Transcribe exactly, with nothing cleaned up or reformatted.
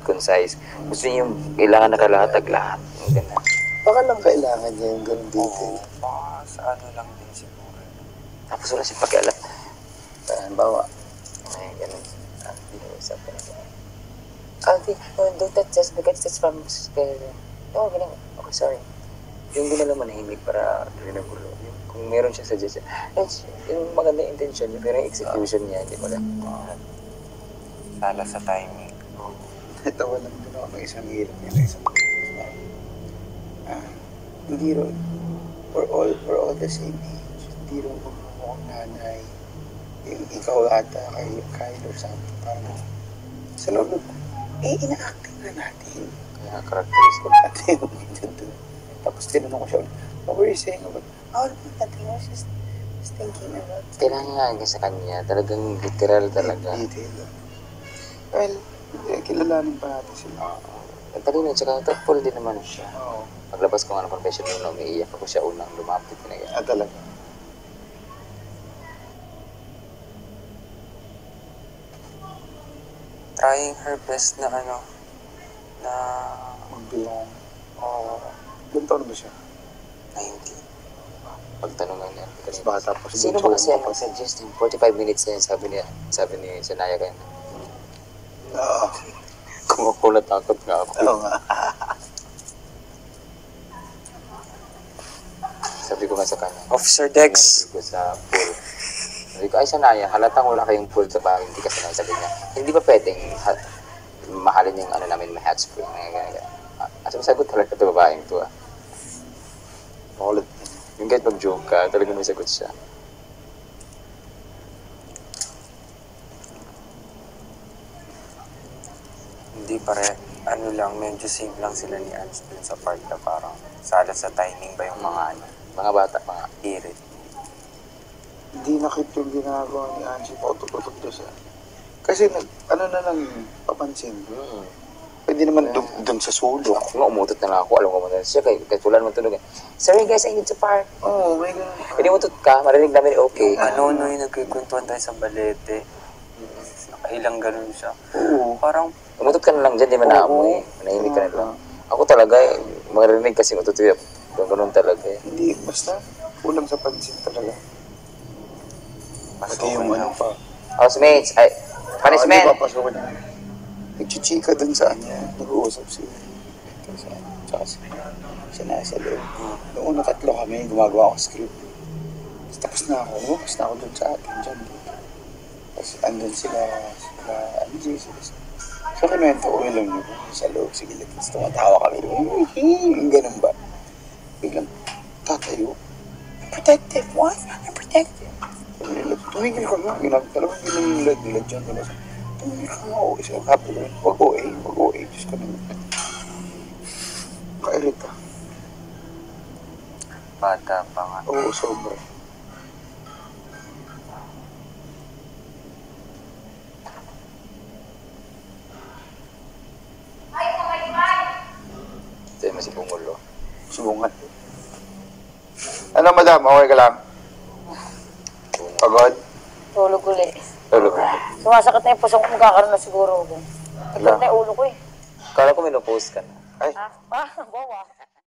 concise. Gusto niya yung kailangan nakalahatag lahat. Yung ganun. Baka lang kailangan niya yung ganun detail. Oo, baka sa ano lang din siguro. Tapos wala siyang pakialam. Halimbawa, Ay, ganun. Ah, hindi na usap ka na. Oh, di, oh, don't touch this because it's from... Oh, ganun. Okay, sorry. Yung ginala manahimik para rin ang gulo. Kung meron siya suggestion, yung maganda intention niya, pero yung execution niya, hindi mo lang. Lala sa timing. natawa lang din ako ng isang hirap niya, ng isang hirap. Ah, hindi rin. We're all, we're all the same age. Hindi rin magmumukhang nanay. Yung ikaw ata, kay Kyle or something. Parang sa loob, eh, ina-acting na natin. Kaya characteristic natin. Tapos tinanong ko siya ulit, what were you saying about, oh, nothing, I was just, just thinking about. Kailangan nga sa kanya, talagang literal talaga. Detail. Well, kilalanin pa natin sila. Ang talino, tsaka thoughtful din naman siya. Oo. Paglabas ko nga ng confession nung umiiyak ako siya unang lumapit na ganyan. Ah, talaga. Trying her best na ano, na... Magbilang. Oo. Ilan taon ba siya? nineteen. Pagtanungan niya. Mas bata pa siya. Sino ba kasi ang mag-suggest yung forty-five minutes na yun, sabi niya, sabi ni Shanaia kayo. Oo. Kung ako natakot nga ako. Oo nga. Sabi ko nga sa kanya. Officer Dex. Sabi ko sa pool. Sabi ko, ay Shanaia, halatang wala kayong pool sa bahay, hindi ka sanay. Sabi niya, hindi ba pwedeng ha mahalin yung ano namin, may hot spring. As masagot talaga ito babaeng ito ah. Makulit. Yung kahit mag-joke ka, talaga may sagot siya. Hindi pare, ano lang, medyo same lang sila ni Anji dun sa part na parang sala sa timing ba yung mga ano, Mga bata, mga irit. Hindi nakit yung ginagawa ni Anji, pautot-utot doon siya. Kasi nag, ano na lang, papansin. Hmm. Pwede naman dun, dun sa sulok. Ako nga, umutot na lang ako. Alam ko mo na siya, kaya, kaya wala naman tunog. Sorry guys, I need to park. Oo, oh, may ganun. Pwede umutot ka, marinig namin okay. Ano, no, yung nagkikwentuhan tayo sa balete. Nakailang ganun siya. Oo. Parang, Umutot ka na lang dyan, di man naamoy. Manahimik ka na lang. Ako talaga, eh, marinig kasi umutot yun. Ganun talaga eh. Hindi, basta kulang sa pansin talaga. Pati yung ano pa. Housemates, ay, punishment! Ah, di ba, pasok ko na. Nagchichika dun sa ano, nag-uusap si sa tsaka si Shanaia sa loob. Noong una tatlo kami, gumagawa ako script. Tapos na ako, tapos na ako dun sa atin, dyan. Tapos andun sila, sila Anji, sila so kinuwento ko lang nyo sa loob, sige lang. Tapos tumatawa kami, yung ganun ba? Biglang tatayo. Protective, what? I'm protective. Tumigil ka nga, ginag talagang ginagilad-gilad dyan. Tumigil ka nga, oo. Isa, happy ko rin. Wag o eh, wag o eh. Diyos ko naman. Kailit ka. bata pa nga. Oo, sobra. Ito yung masibungulo. Subungan. Ano, madam? Okay ka lang? Pagod? Tulog uli. Tulog. Sumasakit na yung puso ko, magkakaroon na siguro ako. Sakit na yung ulo ko eh. Kala ko may no-post ka na. Ay. Ha? Ah, bawa.